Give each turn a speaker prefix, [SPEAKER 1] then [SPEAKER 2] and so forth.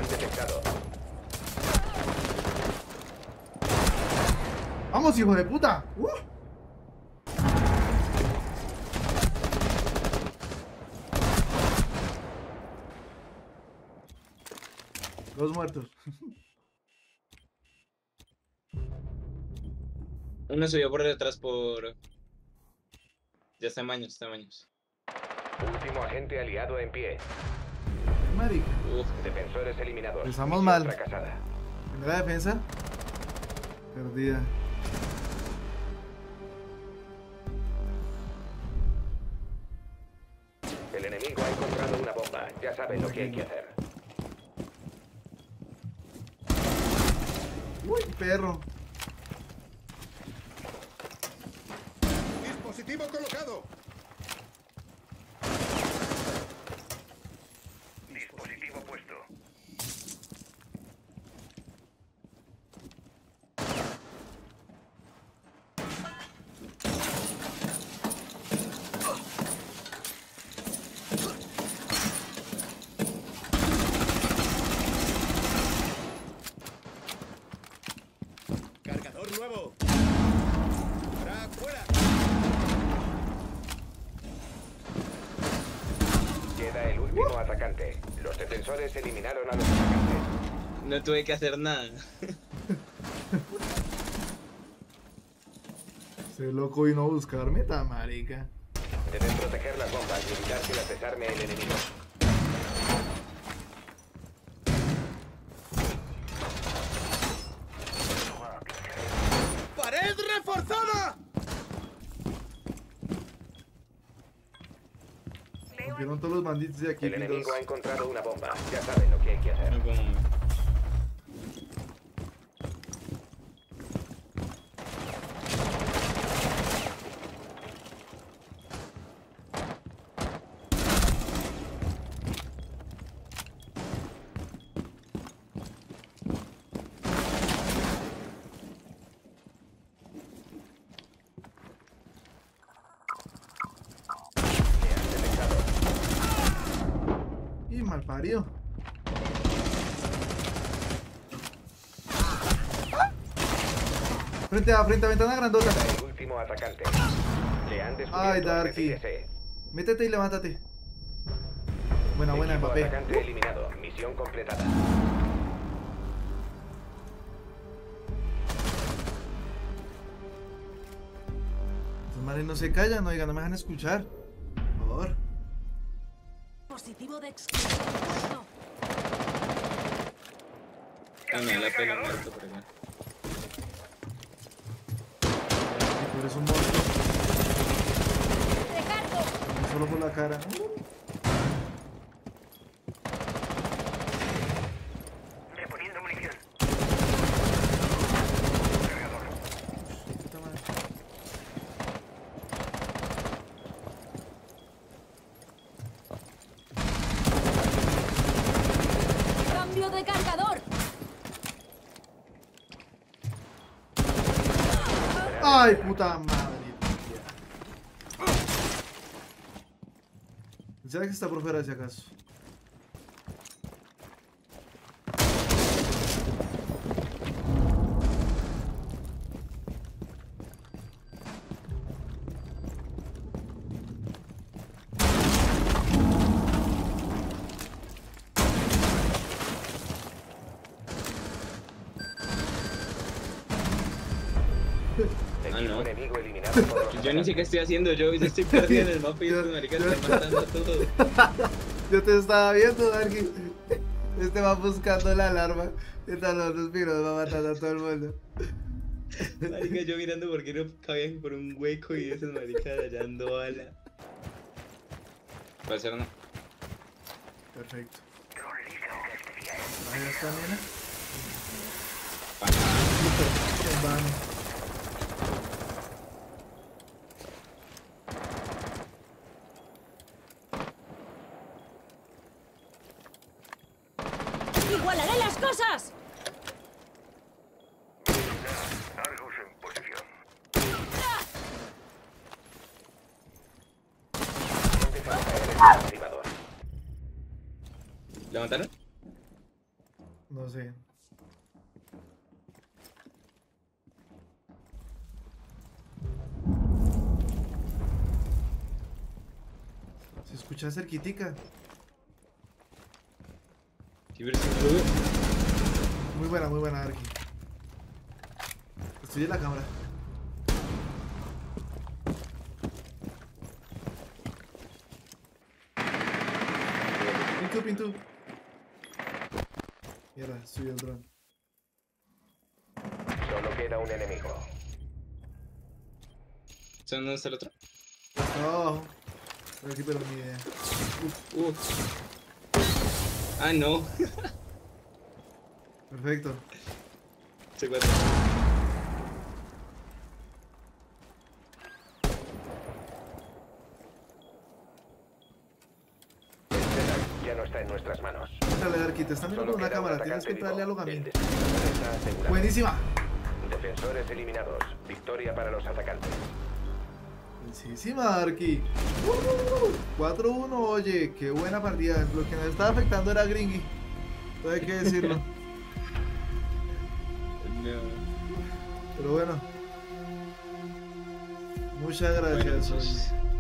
[SPEAKER 1] detectado.
[SPEAKER 2] ¡Vamos, hijo de puta! Dos muertos.
[SPEAKER 3] Uno subió por detrás por... Ya está en baños, está en baños.
[SPEAKER 1] Último agente aliado en pie.
[SPEAKER 2] Marica.
[SPEAKER 3] Uf,
[SPEAKER 1] Defensores eliminados.
[SPEAKER 2] Empezamos
[SPEAKER 1] Misión
[SPEAKER 2] mal.
[SPEAKER 1] fracasada.
[SPEAKER 2] Primera defensa. Perdida.
[SPEAKER 1] El enemigo ha encontrado una bomba. Ya saben lo que hay que hacer.
[SPEAKER 2] Uy, perro.
[SPEAKER 4] Dispositivo colocado.
[SPEAKER 1] Dispositivo puesto.
[SPEAKER 4] Cargador nuevo. Ahora fuera.
[SPEAKER 1] Queda el último atacante. Los defensores eliminaron a los atacantes.
[SPEAKER 3] no tuve que hacer nada.
[SPEAKER 2] Ese loco vino a buscarme, ta marica.
[SPEAKER 1] Deben proteger las bombas y evitar que las desarme el enemigo.
[SPEAKER 4] ¡Pared reforzada!
[SPEAKER 2] Rompieron todos los banditos de aquí.
[SPEAKER 1] El enemigo
[SPEAKER 2] pilos.
[SPEAKER 1] ha encontrado una bomba. Ya saben lo que hay que hacer.
[SPEAKER 3] No como...
[SPEAKER 2] Y mal parido. Frente a ventana grandota.
[SPEAKER 1] El último atacante. Le han descubierto.
[SPEAKER 2] Ay, Darky.
[SPEAKER 1] Retírese.
[SPEAKER 2] Métete y levántate. Buena,
[SPEAKER 1] Equipo
[SPEAKER 2] Mbappé.
[SPEAKER 1] atacante eliminado. Misión completada.
[SPEAKER 2] Estos manes no se callan, oiga, no me dejan escuchar. Por favor.
[SPEAKER 5] Dispositivo de exclusión.
[SPEAKER 3] Ah, no, la pena muerto por acá.
[SPEAKER 2] Tú eres un monstruo.
[SPEAKER 5] ¡Recargo!
[SPEAKER 2] Solo por la cara.
[SPEAKER 1] Reponiendo munición.
[SPEAKER 2] Puta madre.
[SPEAKER 5] ¡Cambio de cargador!
[SPEAKER 2] Ay, puta madre. ¿Sabes que está por fuera si acaso?
[SPEAKER 1] Equipo
[SPEAKER 3] no.
[SPEAKER 1] enemigo eliminado por los
[SPEAKER 3] Yo ni sé qué estoy haciendo, yo estoy perdido en el mapa y estos maricas están matando a todos.
[SPEAKER 2] Yo te estaba viendo, Darky. Este va buscando la alarma. Esta no los piros va matando a todo el mundo.
[SPEAKER 3] Marica, yo mirando porque no cabían por un hueco y esas maricas hallando bala. Puede ser o no.
[SPEAKER 2] Perfecto. Ahí está, nena. En vano.
[SPEAKER 5] ¡Igualaré las cosas!
[SPEAKER 1] Argos en posición. Activador.
[SPEAKER 3] ¿La mataron?
[SPEAKER 2] No sé. Se escucha cerquitica.
[SPEAKER 3] Sí, pero sí, no lo veo.
[SPEAKER 2] Muy buena, Arki. Estoy en la cámara. Pintu. Mierda, subió el dron.
[SPEAKER 1] Solo queda un enemigo.
[SPEAKER 3] ¿Sabes dónde está el otro?
[SPEAKER 2] Está abajo. Por aquí, pero ni idea.
[SPEAKER 3] Ah, no.
[SPEAKER 2] Perfecto.
[SPEAKER 3] C4.
[SPEAKER 1] Ya no está en nuestras manos.
[SPEAKER 2] Dale, Arki, te están viendo
[SPEAKER 1] Solo
[SPEAKER 2] con una
[SPEAKER 1] queda un
[SPEAKER 2] cámara. Tienes
[SPEAKER 1] atacante
[SPEAKER 2] que entrarle a
[SPEAKER 1] vivo.
[SPEAKER 2] lo
[SPEAKER 1] El
[SPEAKER 2] gamín.
[SPEAKER 1] descanso está asegurado.
[SPEAKER 2] Buenísima.
[SPEAKER 1] Defensores eliminados. Victoria para los atacantes.
[SPEAKER 2] Buenísima, Arki. 4-1, oye, qué buena partida. Lo que nos estaba afectando era Gringy. Todo hay que decirlo.
[SPEAKER 3] No.
[SPEAKER 2] Pero bueno. Muchas gracias.
[SPEAKER 3] Bueno,
[SPEAKER 2] oye.